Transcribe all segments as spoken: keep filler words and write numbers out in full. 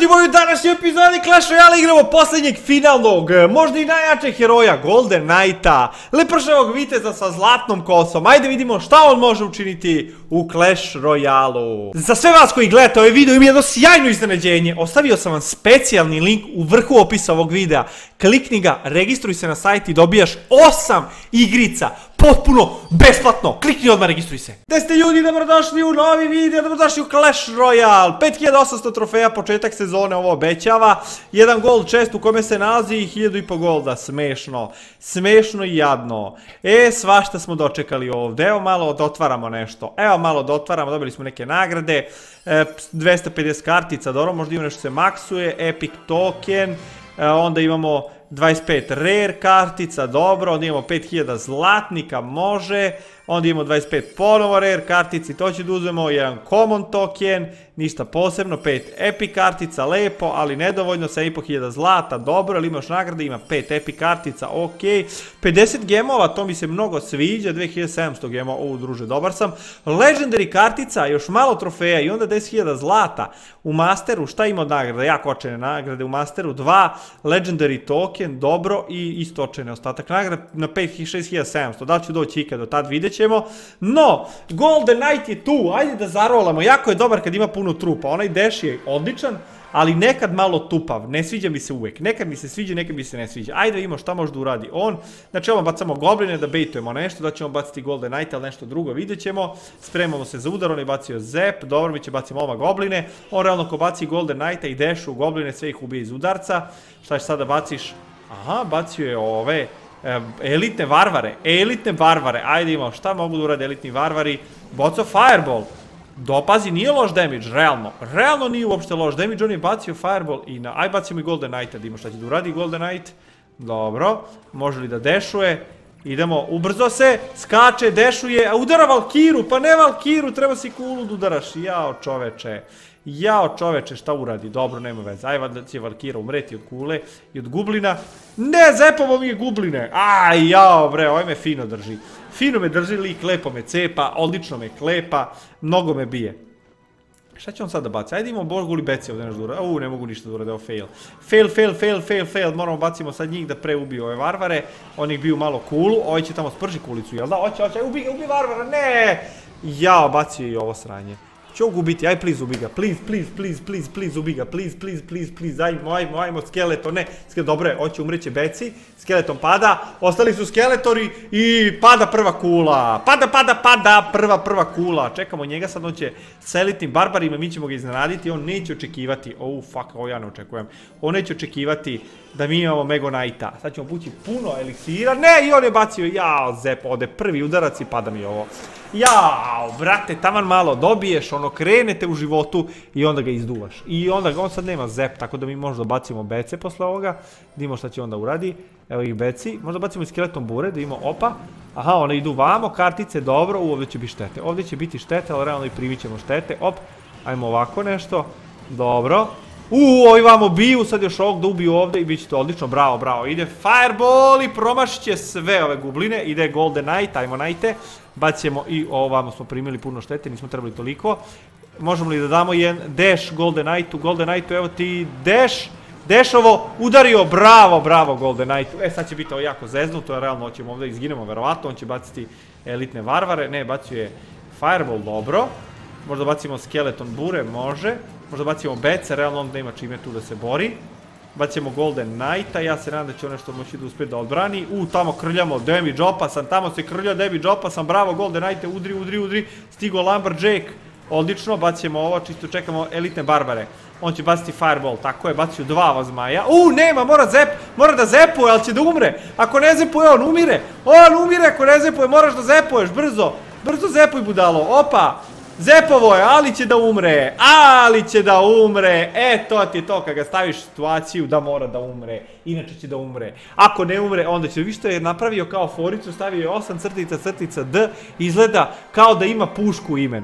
ljudi moji, u današnjoj epizodi Clash Royale igramo posljednjeg finalnog, možda i najjačeg heroja, Golden Knighta, lepršavog viteza sa zlatnom kosom. Ajde vidimo šta on može učiniti u Clash Royale-u. Za sve vas koji gledate ovaj video ima jedno sjajno iznenađenje. Ostavio sam vam specijalni link u vrhu opisa ovog videa. Klikni ga, registruj se na sajt i dobijaš osam igrica. Potpuno besplatno, klikni odmah, registruj se. Gde ste ljudi, dobrodošli u novi video, dobrodošli u Clash Royale. pet hiljada osamsto trofeja, početak sezone ovo obećava. Jedan gold chest u kome se nalazi i hiljadu i po golda, smešno. Smešno i jadno. E, svašta smo dočekali ovdje, evo malo otvaramo nešto. Evo malo otvaramo, dobili smo neke nagrade. E, dvesta pedeset kartica, dobro, možda ima nešto se maksuje, epic token. E, onda imamo dvadeset pet rare kartica, dobro, onda imamo pet hiljada zlatnika, može, onda imamo dvadeset pet ponovo rare kartici, to će da uzmemo, jedan common token, ništa posebno, pet epic kartica, lepo, ali nedovoljno, sedam i po hiljada zlata, dobro, ali imaš nagrade, ima pet epic kartica, ok, pedeset gemova, to mi se mnogo sviđa, dve hiljade sedamsto gemova, ovo druže, dobar sam, legendary kartica, još malo trofeja i onda deset hiljada zlata, u masteru, šta ima od nagrada, jako očene nagrade, u masteru dva, legendary token, dobro, i isto očene ostatak nagrada na šest hiljada sedamsto, da li ću doći ikad do tad, vidjet ćemo. No, Golden Knight je tu, ajde da zarolamo, jako je dobar kad ima puno trupa, onaj dash je odličan, ali nekad malo tupav, ne sviđa mi se uvek, nekad mi se sviđa, nekad mi se ne sviđa. Ajde vidimo šta može da uradi on, znači ovo bacamo gobline da bejtujemo nešto, da ćemo baciti Golden Knight, ali nešto drugo vidjet ćemo, spremamo se za udar, on je bacio zep, dobro, mi će bacimo ova gobline, on realno ko baci Golden Knighta i dashu u gobline, sve ih ubije iz udarca, šta će sada baciš? Aha, bacio je ove elitne varvare, elitne varvare, ajde imamo, šta mogu da urade elitni varvari, bacao fireball, dopazi, nije loš damage, realno, realno nije uopšte loš damage, on je bacio fireball i na, aj bacimo i Golden Knighta, da imamo šta će da uradi Golden Knight, dobro, može li da dashuje, idemo, ubrzo se, skače, dashuje, a udara Valkiru, pa ne Valkiru, treba si kulu da udaraš, jao čoveče. Jao čoveče, šta uradi? Dobro, nema veze. Ajde da će Valkira umreti od kule i od gublina. Ne, zepovo mi je gubline. Aj, jao bre, ovaj me fino drži. Fino me drži lik, lepo me cepa, odlično me klepa, mnogo me bije. Šta će on sad da baci? Ajde imamo Bogu li beci ovdje nešto da urade. Uuu, ne mogu ništa da urade, ovo fail. Fail, fail, fail, fail, fail. Moramo bacimo sad njih da pre ubiju ove varvare. Oni biju malo kulu, ovaj će tamo sprži kulicu, jel da? Oće, oće, ubi ga, ubi varvara, ne! Jao, bacio i ovo sranje. Ću ovog ubiti, aj please ubi ga, please, please, please, please, please ubi ga, please, please, please, please, ajmo, ajmo, ajmo, skeleton, ne, dobro je, hoće umreće beci, skeleton pada, ostali su skeletori i pada prva kula, pada, pada, pada, prva, prva kula, čekamo njega, sad on će sa elitnim barbarima, mi ćemo ga iznenaditi, on neće očekivati, oh fuck, ovo ja ne očekujem, on neće očekivati da mi imamo Mego Knighta, sad ćemo pući puno eliksira, ne, i on je bacio, jao, zep, ode prvi udarac i pada mi ovo. Jao, brate, taman malo dobiješ, ono, krenete u životu i onda ga izduvaš. I onda on sad nema zep, tako da mi možda bacimo bece posle ovoga, da imamo šta će onda uradi. Evo ih beci, možda bacimo i skeleton bure, da imamo, opa. Aha, one idu vamo, kartice, dobro, u ovdje će biti štete. Ovdje će biti štete, ali realno i primit ćemo štete, op. Ajmo ovako nešto, dobro. Uuu, ovi vamo biju, sad još ovog da ubiju ovdje i bit će to odlično, bravo, bravo. Ide fireball i promašit će sve ove gubline, ide Golden Knight, ajmo Knighte. Bacimo i ovamo smo primili puno štete, nismo trebali toliko. Možemo li da damo jedan dash Golden Knightu, Golden Knightu, evo ti dash. Dashovo, udario, bravo, bravo Golden Knightu. E, sad će biti ovo jako zeznuto, realno ćemo ovdje izginemo, verovatno, on će baciti elitne varvare. Ne, bacio je fireball, dobro. Možda bacimo skeleton bure, može. Možda bacimo bece, realno on nema čime tu da se bori. Bacimo Golden Knighta, ja se nadam da će on nešto moći da uspije da odbrani. U, tamo krljamo, damage opasan, tamo se krljao damage opasan, bravo Golden Knighte, udri, udri, udri. Stigo Lumberjack, odlično, bacimo ovo, čisto čekamo elitne barbare. On će baciti fireball, tako je, bacio dva vazmaja. U, nema, mora zep, mora da zepuje, ali će da umre. Ako ne zepuje, on umire. On umire, ako ne zepuje, moraš da zepuješ, brzo. Brzo zepuj, budalo, opa. Zepovo je, ali će da umre, ali će da umre, e to ti je to kad ga staviš u situaciju da mora da umre, inače će da umre, ako ne umre onda će, vi što je napravio kao foricu, stavio je osam crtica crtica D, izgleda kao da ima pušku u imenu,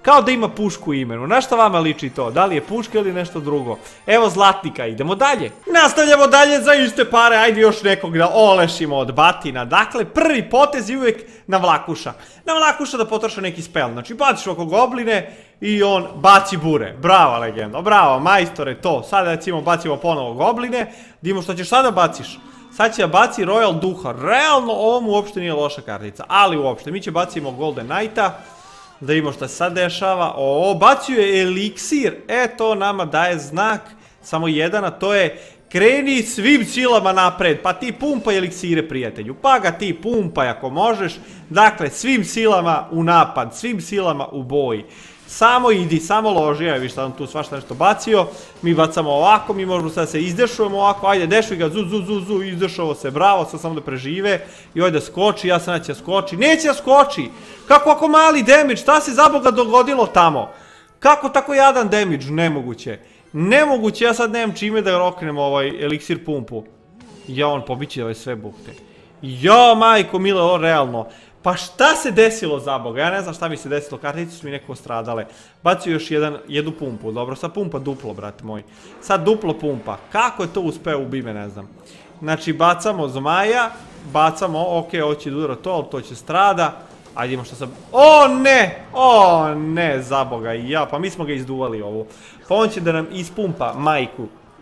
Kao da ima pušku u imenu. Na šta vama liči to? Da li je puška ili nešto drugo? Evo zlatnika, idemo dalje. Nastavljamo dalje za iste pare, ajde još nekog da olešimo od batina. Dakle, prvi potez je uvijek na vlakuša. Na vlakuša da potroša neki spell. Znači, baciš oko gobline i on baci bure. Bravo, legendo, bravo, majstore, to. Sada recimo bacimo ponovo gobline. Dimo što ćeš sada baciš. Sad će da baci Royal Duha. Realno, ovo mu uopšte nije loša kartica. Ali uopšte, mi će bacimo Golden Knighta. Da vidimo što se sad dešava. O, bacio je eliksir. E, to nama daje znak. Samo jedan, a to je kreni svim silama napred. Pa ti pumpaj eliksire, prijatelju. Pa ga ti pumpaj ako možeš. Dakle, svim silama u napad. Svim silama u boj. Samo idi, samo loži. Evo viš sad on tu svašta nešto bacio. Mi bacamo ovako, mi možemo sad se izdešujemo ovako. Ajde, dešuj ga, zu, zu, zu, zu, izdešovo se, bravo, sad samo da prežive. I ovdje da skoči, ja sam neće da skoči. Neće da skoči! Kako ako mali damage, šta se za Boga dogodilo tamo? Kako tako jadan damage? Nemoguće. Nemoguće, ja sad nemam čime da roknem ovaj eliksir pumpu. Ja, on pobiće ovaj sve bukte. Ja, majko, milo, ovo realno. Pa šta se desilo za Boga? Ja ne znam šta mi se desilo, kartice su mi neko stradale. Bacio još jedan, jednu pumpu, dobro, sad pumpa duplo, brate moj. Sad duplo pumpa, kako je to uspeo ubi me, ne znam. Znači, bacamo zmaja, bacamo, ok, ovo će udara to, ali to će strada. Ajde imamo što sam... O ne! O ne, za Boga, ja, pa mi smo ga izduvali ovu. Pa on će da nam ispumpa majku.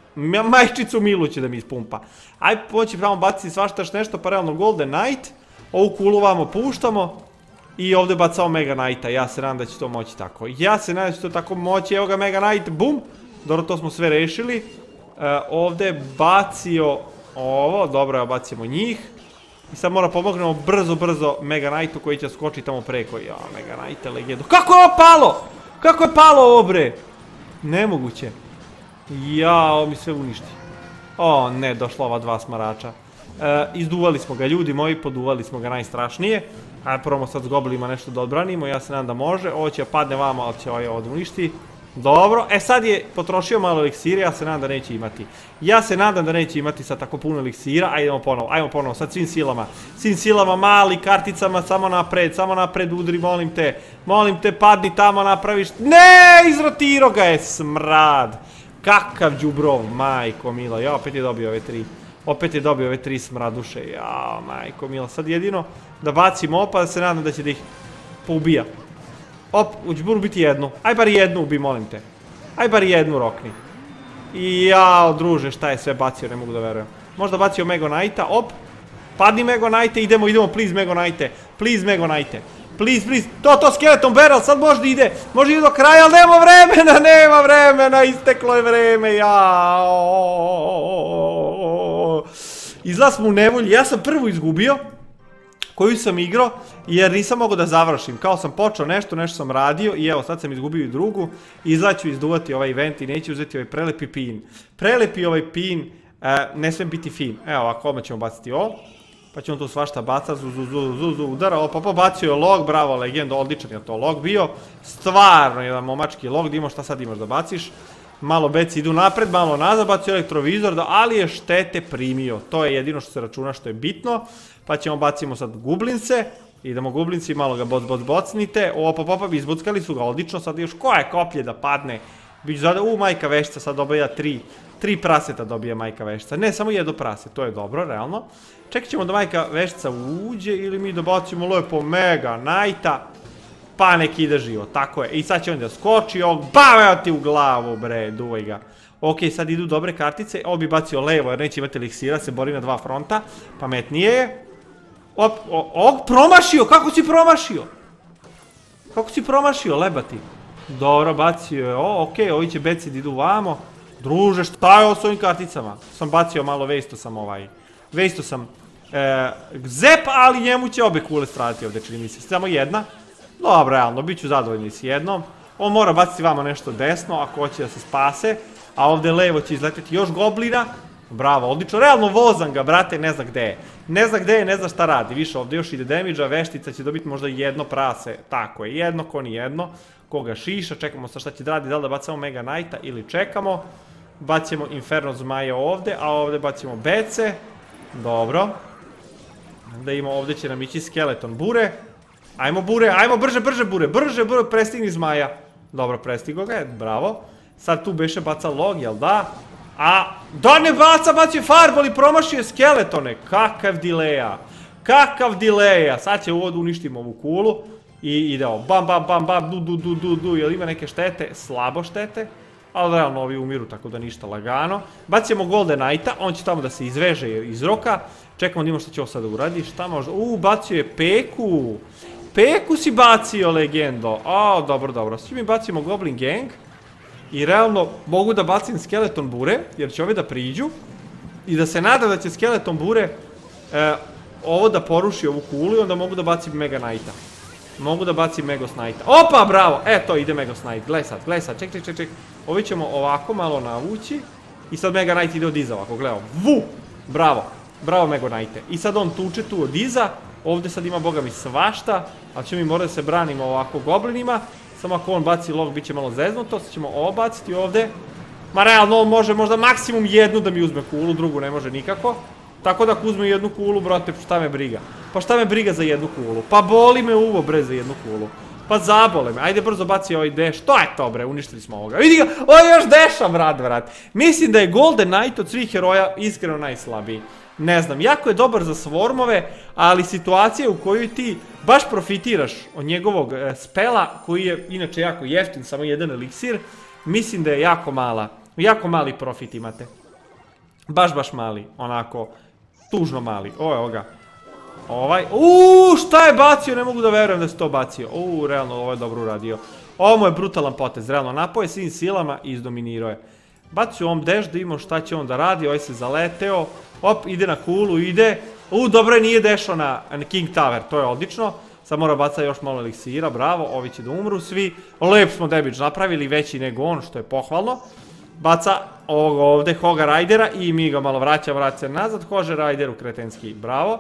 Majčicu Milu će da mi ispumpa. Ajde, on će pravo baciti svašta nešto, pa realno Golden Knight. Ovu kulu vamo puštamo. I ovdje bacao Mega Knighta, ja se nadam da će to moći tako. Ja se nadam da će to tako moći, evo ga Mega Knight, bum! Dobro, to smo sve rešili. Ovdje je bacio ovo, dobro, ja bacimo njih. I sad mora pomognemo brzo, brzo Mega Knightu koji će skočiti tamo preko. Ja, Mega Knight je legendu. Kako je ovo palo? Kako je palo ovo, bre? Nemoguće. Ja, ovo mi sve uništi. O, ne, došla ova dva smarača. Izduvali smo ga, ljudi moji, poduvali smo ga najstrašnije. Ajde, probamo sad s goblinima nešto da odbranimo, ja se nadam da može. Ovo će padne vama, ali će ovaj ovo uništi. Dobro, e sad je potrošio malo eliksira, ja se nadam da neće imati. Ja se nadam da neće imati sad tako puno eliksira, ajde idemo ponovo, ajmo ponovo, sad svim silama. Svim silama, mali, karticama, samo napred, samo napred udri, molim te. Molim te, padni tamo, napraviš... Ne, izrotiro ga je, smrad. Kakav đubrov, majko milo, ja opet je dobio ove tri. Opet je dobio ove tri smraduše, ja, majko milo. Sad jedino da bacim opa, da se nadam da će da ih poubija. Op, ući buru biti jednu. Aj bar jednu ubi, molim te. Aj bar jednu rokni. I jao, druže, šta je sve bacio, ne mogu da verujem. Možda bacio Mega Knighta, op. Padni Mega Knighte, idemo, idemo, please Mega Knighte. Please Mega Knighte. Please, please. To, to, Skeleton Barrel, sad možda ide. Možda ide do kraja, ali nema vremena, nema vremena. Isteklo je vreme, jao. Izlaz smo u nevolji, ja sam prvu izgubio. Koju sam igrao, jer nisam mogao da završim. Kao sam počeo nešto, nešto sam radio i evo sad sam izgubio i drugu. Izgleda ću izduvati ovaj event i neću uzeti ovaj prelepi pin. Prelepi ovaj pin, ne smem biti fin. Evo ovako, odmah ćemo baciti ovo. Pa ćemo tu svašta bacati, zu, zu, zu, zu, zu, udara. Opa, pa bacio je log, bravo, legendo, odličan je to log bio. Stvarno jedan momački log, da imaš šta sad imaš da baciš. Malo beci idu napred, malo nazad, bacio elektrovizor, ali je štete primio. To je jedino što se računa što je bitno. Pa ćemo bacimo sad gublince. Idemo gublinci, malo ga boc, boc, bocnite. Opa, popa, bi izbuckali su ga odlično. Sad još koje koplje da padne. Biću zada, u, majka veštica sad dobija tri. Tri praseta dobija majka veštica. Ne, samo jedno prase, to je dobro, realno. Čekat ćemo da majka veštica uđe ili mi da bacimo lepo Mega Knighta. Pa nek ide živo, tako je. I sad će on da skoči ovog, bam, evo ti u glavu, bre, duvaj ga. Ok, sad idu dobre kartice, ovo bi bacio levo jer neće imati eliksira, se bori na dva fronta. Pametnije je. Op, ovog promašio, kako si promašio? Kako si promašio, lebati? Dobro, bacio je, o, ok, ovi će beci da idu vamo. Druže, šta je ovo s ovim karticama? Sam bacio malo, vejsto sam ovaj. Vejsto sam Zep, ali njemu će obe kule stradati ovdje, čini mi se, samo jedna. Dobro, realno, bit ću zadovoljni s jednom. On mora baciti vama nešto desno, ako hoće da se spase. A ovdje levo će izleteti još goblina. Bravo, odlično. Realno vozam ga, brate, ne zna gde je. Ne zna gde je, ne zna šta radi. Više ovdje još ide damage-a, veštica će dobiti možda jedno prase. Tako je, jedno, ko ni jedno. Koga šiša, čekamo sa šta će da radi, da li da bacamo Mega Knighta ili čekamo. Bacimo Inferno zmaja ovdje, a ovdje bacimo bece. Dobro. Da imamo, ovdje će nam ići Skeleton bure. Ajmo bure, ajmo brže, brže bure, brže, brže, prestigni zmaja. Dobro, prestigo ga je, bravo. Sad tu beše baca log, jel da? A, da ne baca, bacio farbol i promašio skeletone. Kakav dileja. Kakav dileja. Sad će uvod uništimo ovu kulu. I idemo, bam, bam, bam, bam, du, du, du, du, du. Jel ima neke štete? Slabo štete. Ali realno ovi umiru, tako da ništa lagano. Bacimo Golden Knighta, on će tamo da se izveže iz roka. Čekamo da imamo što će ovo sada uradi. Šta možda? Uuu, bacio je Peku. Peku si bacio, legendo. A, dobro, dobro. Svi mi bacimo Goblin Gang. I realno mogu da bacim Skeleton Bure, jer će ove da priđu. I da se nada da će Skeleton Bure ovo da poruši ovu kulu i onda mogu da bacim Mega Knighta. Mogu da bacim Megos Knighta. Opa, bravo! E, to ide Megos Knight. Gledaj sad, gledaj sad. Ček, ček, ček, ček. Ovi ćemo ovako malo navući. I sad Mega Knight ide od iza ovako, gledaj. Vu! Bravo. Bravo, Mega Knighte. I sad on tuče tu od iza. Ovdje sad ima, boga mi, svašta. Ali ćemo mi morati da se branimo ovako goblinima. Samo ako on baci log, bit će malo zeznuto. Sad ćemo ovo baciti ovdje. Ma realno, on može možda maksimum jednu da mi uzme kulu, drugu ne može nikako. Tako da ako uzme jednu kulu, brate, šta me briga? Pa šta me briga za jednu kulu? Pa boli me uvo, bre, za jednu kulu. Pa zabole me. Ajde brzo baci ovaj deš. To je to, bre, uništili smo ovoga. Vidi ga, ovo je još deša, brat, brat. Mislim da je Golden Knight od svih heroja iskreno najslabiji. Ne znam, jako je dobar za svormove, ali situacija u kojoj ti baš profitiraš od njegovog spela, koji je inače jako jeftin, samo jedan eliksir, mislim da je jako mala. Jako mali profit imate. Baš, baš mali, onako, tužno mali. Ovo je ovoga. Ovaj, uuu, šta je bacio, ne mogu da verujem da si to bacio. Uuu, realno, ovo je dobro uradio. Ovo mu je brutalan potez, realno, napoje svim silama i izdominirao je. Bacio ovom deš da imamo šta će on da radi, ovaj se zaleteo. Op, ide na kulu, ide. Uuu, dobro je, nije dešao na King Tower, to je odlično. Sad mora baca još malo eliksira, bravo, ovi će da umru svi. Lep smo damage napravili, veći nego on, što je pohvalno. Baca ovog ovde Hoga Ridera i mi ga malo vraćamo, vraća nazad. Hože Rideru kretenski, bravo.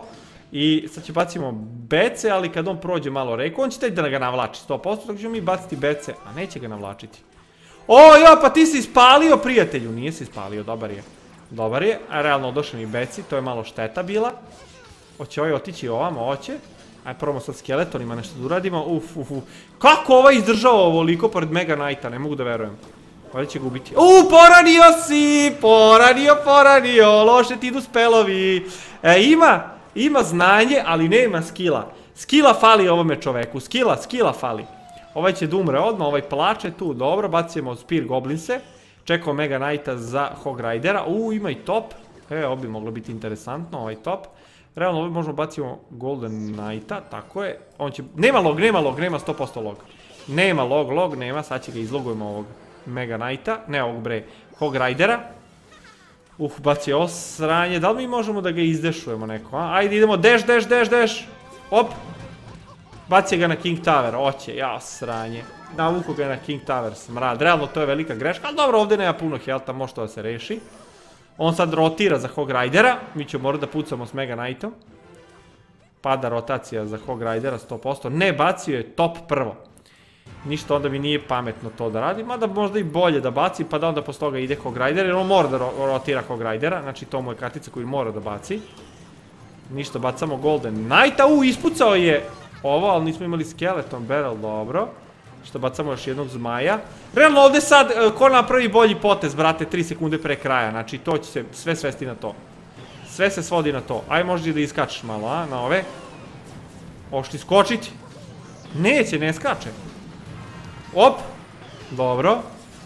I sad će bacimo bece, ali kad on prođe malo reku, on će teći da ga navlači sto posto, tako ćemo mi baciti bece, a neće ga navlačiti. O, jo, pa ti si ispalio, prijatelju. Nije se ispalio, dobar je. Dobar je, a realno došli mi beci, to je malo šteta bila. Hoće ovaj otići ovamo, hoće. Ajde, probamo sad skeletonima nešto da uradimo. Uf, uf, uf. Kako ovaj izdržao ovoliko pored Mega Knighta, ne mogu da verujem. Ovdje će ga ubiti. Uuu, poranio si! Poranio, poranio! Loše ti idu spelovi. E, ima, ima znanje, ali nema skilla. Skilla fali ovome čoveku. Skilla, skilla fali. Ovaj će da umre odmah, ovaj plače tu, dobro. Bacimo od Spear Goblinse. Čekao Mega Knighta za Hog Ridera. Uuu, ima i top. E, ovo bi moglo biti interesantno, ovaj top. Realno, ovdje možemo bacimo Golden Knighta, tako je. On će... Nema log, nema log, nema sto posto log. Nema log, log, nema, sad će ga izlogujemo ovog Mega Knighta, ne ovog bre, Hog Ridera. Uh, baci osranje, da li mi možemo da ga izdešujemo neko, a? Ajde, idemo, deš, deš, deš, deš. Op. Baci ga na King Tower, oće, ja, sranje. Navuku ga na King Tower, smrad. Realno, to je velika greška, ali dobro, ovdje nema puno helta, može to da se reši. On sad rotira za Hog Ridera, mi ćemo morati da pucamo s Mega Knightom. Pada rotacija za Hog Ridera sto posto, ne, bacio je top prvo. Ništa, onda mi nije pametno to da radi, mada možda i bolje da baci, pa da onda posle toga ide Hog Rider, jer on mora da rotira Hog Ridera, znači to mu je kartica koju mora da baci. Ništa, bacamo Golden Knighta, u, ispucao je ovo, ali nismo imali Skeleton Barrel, dobro. Što bacamo još jednog zmaja. Realno ovdje sad, ko napravi bolji potez, brate, tri sekunde pre kraja, znači to će se sve svesti na to. Sve se svodi na to, aj možda i da iskačeš malo, a, na ove. Hoćeš ti skočiti? Neće, ne skače. Op, dobro.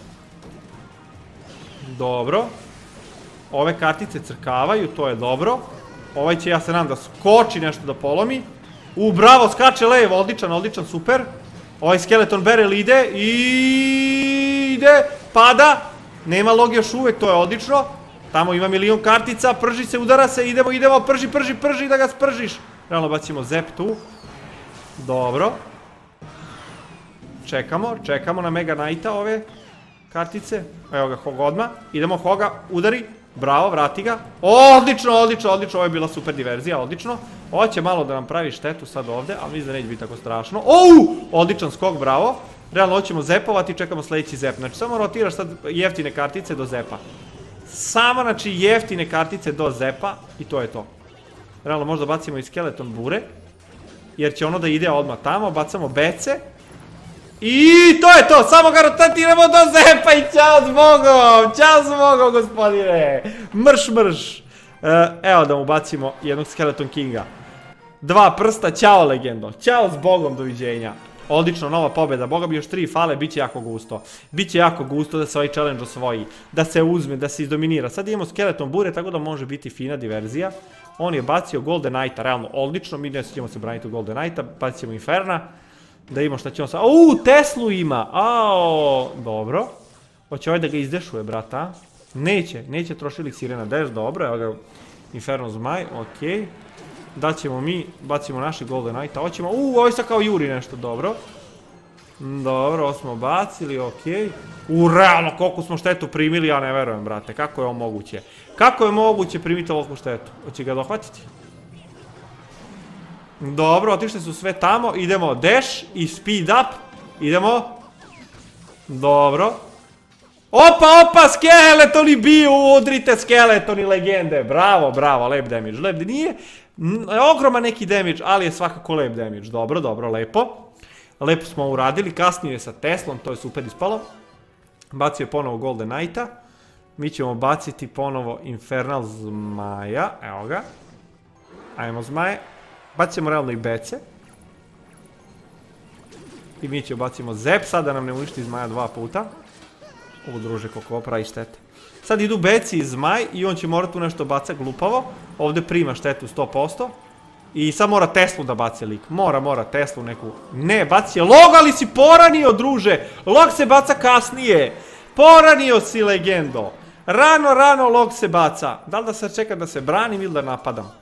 Dobro. Ove kartice crkavaju, to je dobro. Ovaj će, ja se nadam, da skoči nešto da polomi. U, bravo, skače levo, odličan, odličan, super. Ovaj Skeleton Barrel ide, ide, pada. Nema log još uvek, to je odlično. Tamo ima milion kartica, prži se, udara se, idemo, idemo, prži, prži, prži, da ga spržiš. Realno bacimo zep tu. Dobro. Čekamo, čekamo na Mega Knighta ove kartice. Evo ga, Hog odmah. Idemo, Hoga, udari. Bravo, vrati ga. Odlično, odlično, odlično. Ovo je bila super diverzija, odlično. Ovo će malo da nam pravi štetu sad ovde, ali mislim da neće biti tako strašno. Ouu, odličan skok, bravo. Realno hoćemo zepovati i čekamo sljedeći zep. Znači, samo rotiraš sad jeftine kartice do zepa. Samo, znači, jeftine kartice do zepa i to je to. Realno možda bacimo i Skeleton Bure. jer će ono da ide odmah tamo, bacamo bece. I to je to, samo ga rotatiramo do zepa i ćao s Bogom, ćao s Bogom gospodine, mrš mrš. Evo da mu bacimo jednog Skeleton Kinga. Dva prsta, ćao legendo, ćao s Bogom, doviđenja. Odlično, nova pobjeda, boga bi još tri fale, bit će jako gusto. Biće jako gusto da se ovaj challenge osvoji, da se uzme, da se izdominira. Sad imamo Skeleton Bure, tako da može biti fina diverzija. On je bacio Golden Knighta, realno odlično, mi ne ćemo se braniti u Golden Knighta, bacit ćemo Inferna. Da imamo šta će on sad, uuu, Teslu ima, aoo, dobro. Hoće ovaj da ga izdešuje, brata. Neće, neće troši eliksire na deš, dobro, evo ga Inferno Zmaj, okej. Daćemo mi, bacimo naši Golden Knighta, hoćemo, uuu, ovaj sad kao juri nešto, dobro. Dobro, ovo smo bacili, okej. U, realno, koliko smo štetu primili, ja ne verujem, brate, kako je ovo moguće? Kako je moguće primiti ovakvu štetu? Hoće ga dohvatiti? Dobro, otišli su sve tamo, idemo dash i speed up, idemo. Dobro. Opa, opa, skeletoni biju, udrite skeletoni legende, bravo, bravo, lep damage, lep nije, ogroman neki damage, ali je svakako lep damage, dobro, dobro, lepo. Lepo smo uradili, kasnije sa Teslom, to je super ispalo. Bacio je ponovo Golden Knighta, mi ćemo baciti ponovo Infernal Zmaja, evo ga. Ajmo Zmaje. Bacimo realno i bece. I mi ćemo bacimo zep, sad da nam ne uništi Zmaja dva puta. Ovo druže koliko pravi štete. Sad idu beci i Zmaj i on će morati tu nešto bacati glupavo. Ovdje prima štetu sto posto. I sad mora Teslu da baci lik. Mora, mora Teslu neku. Ne, baci je log, ali si poranio druže. Log se baca kasnije. Poranio si legendo. Rano, rano log se baca. Da li da sad čekam da se branim ili da napadam?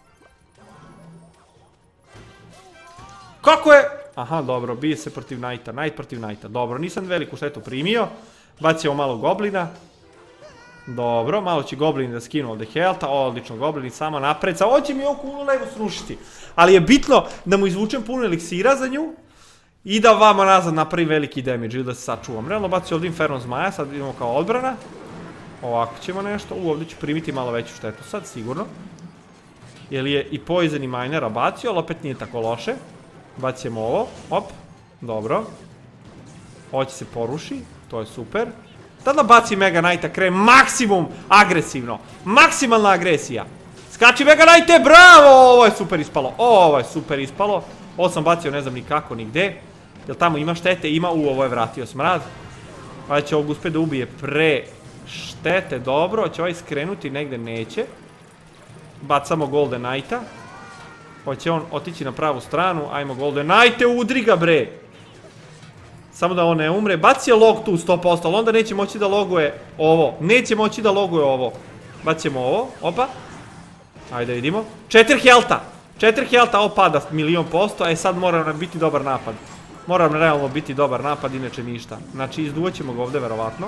Kako je? Aha, dobro, bije se protiv Knighta, Knight protiv Knighta. Dobro, nisam veliku štetu primio. Bacimo malo goblina. Dobro, malo će goblini da skinu ovdje healtha. Odlično, goblini samo napred. Ovo će mi ovu kulu levo srušiti. Ali je bitno da mu izvučem puno eliksira za nju. I da vama nazad napravim veliki damage ili da se sačuvam. Realno bacio ovdje Inferno Zmaja, sad idemo kao odbrana. Ovako ćemo nešto. U, ovdje ću primiti malo veću štetu sad, sigurno. Jer je i Poison i Minera bacio, ali opet nije tako loše. Bacimo ovo, op, dobro. Ovo će se poruši, to je super. Tada baci Mega Knighta, krene maksimum agresivno. Maksimalna agresija. Skači Mega Knighte, bravo, ovo je super ispalo, ovo je super ispalo. Ovo sam bacio ne znam ni kako, ni gde. Jel tamo ima štete, ima, u, ovo je vratio smrad. Pa će ovog uspjeti da ubije pre štete, dobro. Će ovaj skrenuti, negde neće. Bacamo Golden Knighta. Hoće on otići na pravu stranu, ajmo Golden Knighte, udri ga bre. Samo da on ne umre, baci je log tu sto posto, ali onda neće moći da loguje ovo. Neće moći da loguje ovo. Bacimo ovo, opa. Ajde vidimo. Četiri healtha, četiri healtha, ovo pada milion posto, a sad mora nam biti dobar napad. Mora nam realno biti dobar napad, inače ništa. Znači izduvat ćemo ga ovdje verovatno.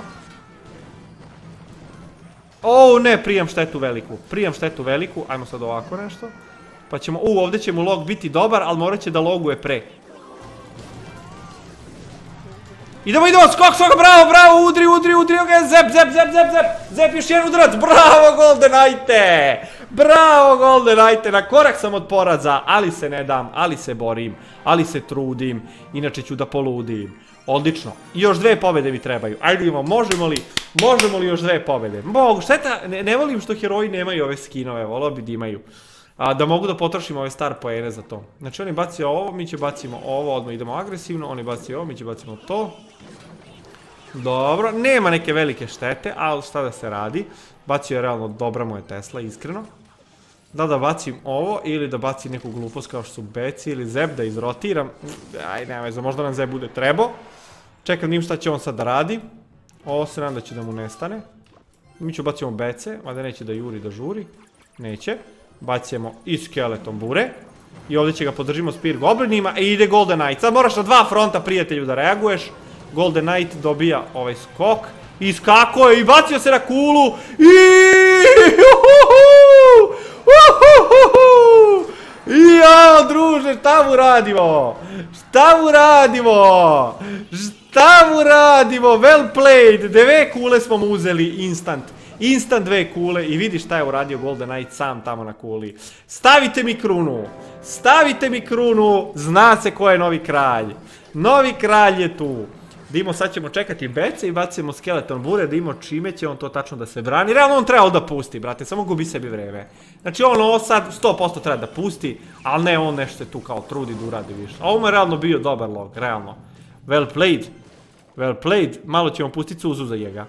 O ne, prijam štetu veliku, prijam štetu veliku, ajmo sad ovako nešto. Pa ćemo, u, ovdje će mu log biti dobar, ali morat će da loguje pre. Idemo, idemo, skok, skok, bravo, bravo, udri, udri, udri, ok, zep, zep, zep, zep, zep, zep, još jedan udarac, bravo, Golden Knighte, bravo, Golden Knighte, na korak sam od poraza, ali se ne dam, ali se borim, ali se trudim, inače ću da poludim. Odlično, i još dve pobjede mi trebaju, ajde imamo, možemo li, možemo li još dve pobjede? Mogu, šteta, ne, ne volim što heroji nemaju ove skinove, volio bi da imaju. A, da mogu da potrošimo ove star poene za to. Znači on je bacio ovo, mi će bacimo ovo, odmah idemo agresivno, on je bacio ovo, mi će bacimo to. Dobro, nema neke velike štete, ali šta da se radi. Bacio je realno, dobra mu je Tesla, iskreno. Da da bacim ovo ili da bacim neku glupost kao što su beci ili zeb da izrotiram. Aj, nema veze, možda nam zeb bude trebao. Čekam nim šta će on sad da radi. Ovo se nadam da će da mu nestane. Mi ću bacimo bece, mada neće da juri, da žuri. Neće. Bacimo i Skeleton Bure. I ovdje će ga podržimo Spear Goblinima. I ide Golden Knight. Sad moraš na dva fronta, prijatelju, da reaguješ. Golden Knight dobija ovaj skok. Iskako je i bacio se na kulu. I jao, druže, šta mu radimo? Šta mu radimo? Šta mu radimo? Well played. Dve kule smo mu uzeli instant. instant dve kule i vidi šta je uradio Golden Knight sam tamo na kuli. Stavite mi krunu, stavite mi krunu, zna se ko je novi kralj. Novi kralj je tu. Dimo, sad ćemo čekati bece i bacimo skeleton bure, da imamo čime će on to tačno da se brani. Realno on treba da pusti, brate, samo gubi sebi vreme. Znači on ovo sad sto posto treba da pusti, ali ne on nešto tu kao trudi da uradi više. A ovo je realno bio dobar log, realno. Well played, well played, malo ćemo pustiti suzu za njega.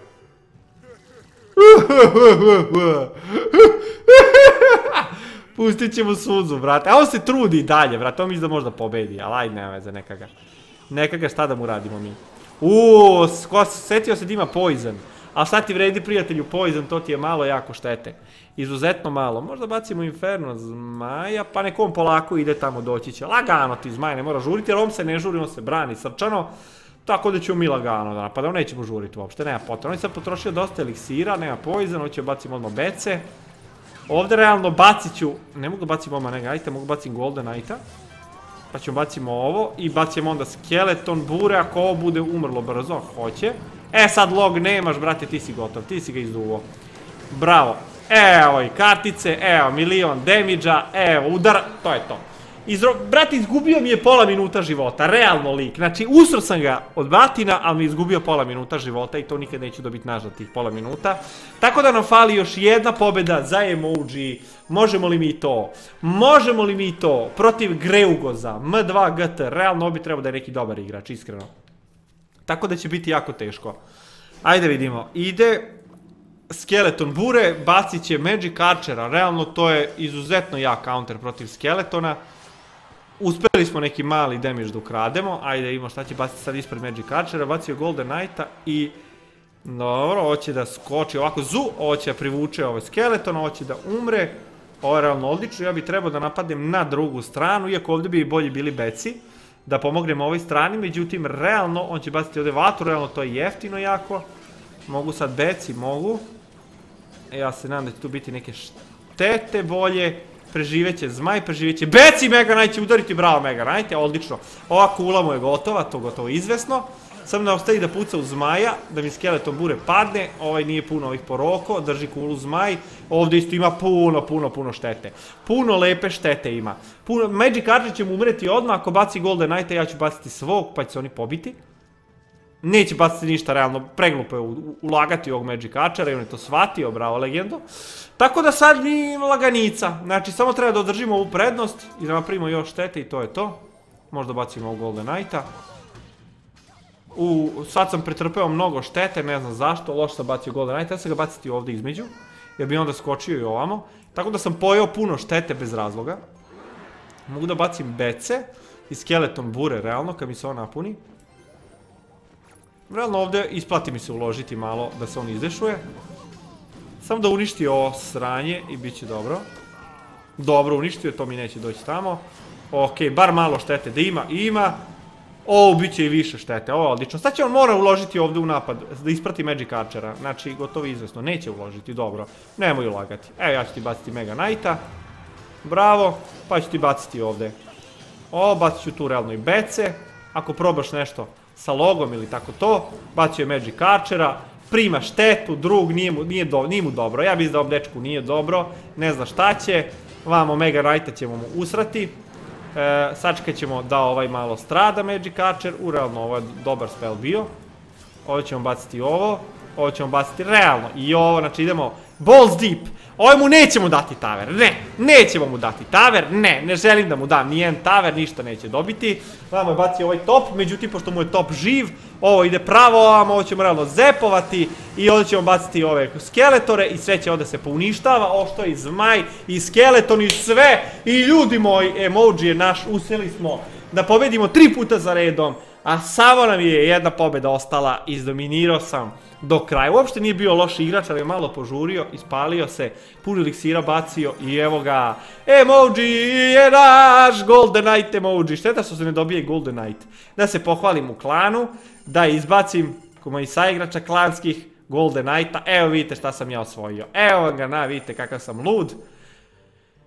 Pustit ćemo suzu, brate, a on se trudi i dalje, brate, on misli da možda pobedi, ali ajde, nema veze, neka ga. Neka ga, šta da mu radimo mi. Uuuu, setio se da ima poison. A šta ti vredi, prijatelju, poison, to ti je malo jako štete. Izuzetno malo. Možda bacimo Inferno zmaja, pa nekom polako ide tamo, doći će. Lagano ti zmaj, ne mora žuriti, jer on se ne žuri, on se brani srčano. Tako da ćemo mi lagano da napadamo, nećemo žuriti uopšte, nema potreba. On je sad potrošio dosta eliksira, nema poison, hoće bacimo odmah bece. Ovdje realno bacit ću, ne mogu bacim odmah nega, ajte, mogu bacim Golden Knighta. Pa ćemo bacimo ovo i bacimo onda skeleton bure, ako ovo bude umrlo brzo, hoće. E sad log nemaš, brate, ti si gotov, ti si ga izduvo. Bravo. Evo i kartice, evo milion damage-a, evo udar, to je to. Brate, izgubio mi je pola minuta života, realno lik. Znači, usro sam ga od batina, ali mi je izgubio pola minuta života i to nikad neću dobiti nazad tih pola minuta. Tako da nam fali još jedna pobjeda za emoji. Možemo li mi to? Možemo li mi to? Protiv Greugoza, M dva G T, realno bi trebao da je neki dobar igrač, iskreno. Tako da će biti jako teško. Ajde vidimo, ide Skeleton bure, bacit će Magic Archera, realno to je izuzetno jak counter protiv Skeletona. Uspeli smo neki mali damage da ukrademo, ajde vidimo šta će baciti sad ispred Magic Archera, bacio Golden Knighta i... Dobro, hoće da skoči ovako, zu, hoće da privuče ovaj Skeleton, hoće da umre. Ovo je realno odlično, ja bih trebao da napadnem na drugu stranu, iako ovdje bi bolji bili beci. Da pomognem ovoj strani, međutim, realno, on će baciti ovdje vatru, realno to je jeftino jako. Mogu sad beci, mogu. Ja se nadam da će tu biti neke štete bolje. Preživeće zmaj, preživeće beci, Mega Knight će udariti, bravo Mega Knight, odlično. Ova kula mu je gotova, to gotovo izvesno. Samo da ostavi da puca u zmaja, da mi skeleton bure padne, ovaj nije puno ovih poroko, drži kulu zmaj, ovdje isto ima puno, puno, puno štete. Puno lepe štete ima. Magic Archer će mu umreti odmah, ako baci Golden Knighta ja ću baciti svog, pa će se oni pobiti. Neće baciti ništa, realno, preglupo je ulagati ovog Magic Archera i on je to shvatio, bravo legendo. Tako da sad ni laganica, znači samo treba da održimo ovu prednost i da napravimo još štete i to je to. Možda bacimo ovog Golden Knighta. Sad sam pretrpeo mnogo štete, ne znam zašto, loš sam bacio Golden Knight, ja sam ga baciti ovdje između, jer bi onda skočio i ovamo. Tako da sam pojeo puno štete bez razloga. Mogu da bacim bece i skeleton bure, realno, kad mi se on napuni. Realno ovdje isplati mi se uložiti malo da se on izdešuje. Samo da uništi ovo sranje i bit će dobro. Dobro, uništio je, to mi neće doći tamo. Ok, bar malo štete da ima, ima. Ovo bit će i više štete, ovo je odlično. Sad će on mora uložiti ovdje u napad, da isprati Magic Archera. Znači, gotovo izvesno, neće uložiti, dobro. Nemoj ulagati. Evo, ja ću ti baciti Mega Knighta. Bravo, pa ću ti baciti ovdje. O, bacit ću tu realno i bece. Ako probaš nešto sa logom ili tako to, bacio je Magic Archera. Prima štetu, drug, nije mu, nije do, nije mu dobro. Ja mislim da ovom dečku nije dobro, ne zna šta će. Vamo Mega Knighta ćemo mu usrati. E, sačekat ćemo da ovaj malo strada Magic Archer, u realno ovo je dobar spell bio. Ovo ćemo baciti ovo, ovo ćemo baciti realno i ovo, znači idemo balls deep. Ovo mu nećemo dati taver, ne, nećemo mu dati taver, ne, ne želim da mu dam nijedan taver, ništa neće dobiti. Vamo je bacio ovaj top, međutim pošto mu je top živ, ovo ide pravo ovamo, ovo ćemo realno zepovati i ovdje ćemo baciti ove skeletore i sve će ovdje se pouništava, ovo što je i zmaj i skeleton i sve. I ljudi moji, emoji je naš, uspjeli smo da pobedimo tri puta za redom, a samo nam je jedna pobjeda ostala, izdominirao sam do kraja. Uopšte nije bio loš igrač, ali je malo požurio, ispalio se, puno eliksira bacio i evo ga. Emoji je naš, Golden Knight emoji. Šteta što se ne dobije Golden Knight. Da se pohvalim u klanu, da izbacim koji saigrača klanskih Golden Knighta. Evo vidite šta sam ja osvojio. Evo ga na, vidite kakav sam lud.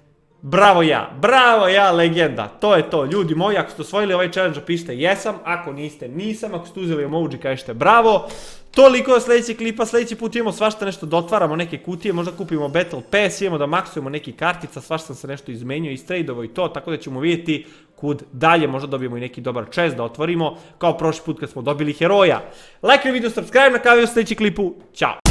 Bravo ja, bravo ja, legenda, to je to, ljudi moji, ako ste osvojili ovaj challenge, pišite jesam, ako niste, nisam, ako ste uzeli emoji, kažete bravo. Toliko od sljedećeg klipa, sljedeći put imamo svašta nešto da otvaramo neke kutije, možda kupimo Battle Pass, imamo da maksujemo neki kartica, svašta sam se nešto izmenio, istradeovo i to, tako da ćemo vidjeti kud dalje, možda dobijemo i neki dobar chest da otvorimo, kao prošli put kad smo dobili heroja. Like video, subscribe na kanal, u sljedećem klipu, ćao!